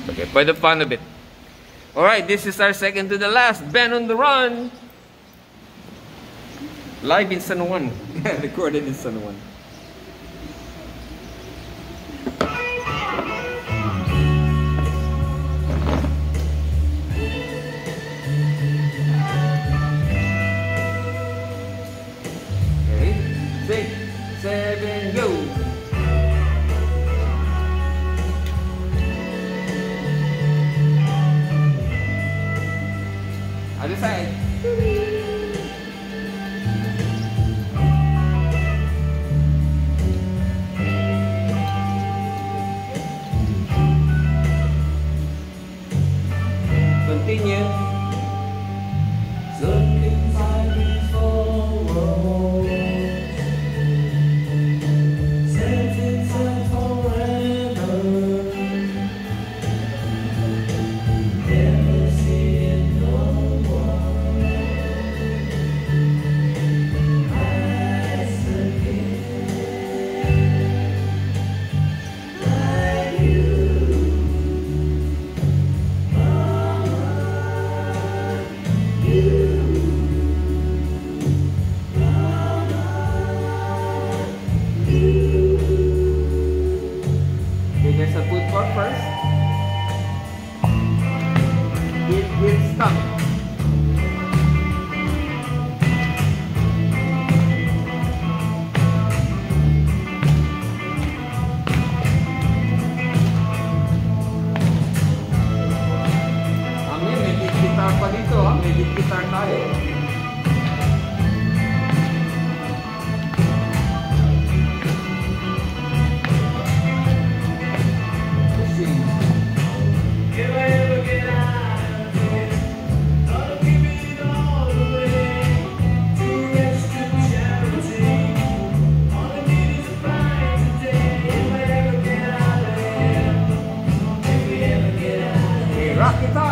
Okay, for the fun of it. Alright, this is our second to the last, Band on the Run. Live in San Juan. Recorded in San Juan. Okay, 6, 7, go! Other side. Continue. Looking forward. Setting sun forever. Never seeing no one. Eyes again. Like you. There's a footwork first. It will stop. Amin, may lead guitar pa dito. May lead guitar tayo. Rock it out!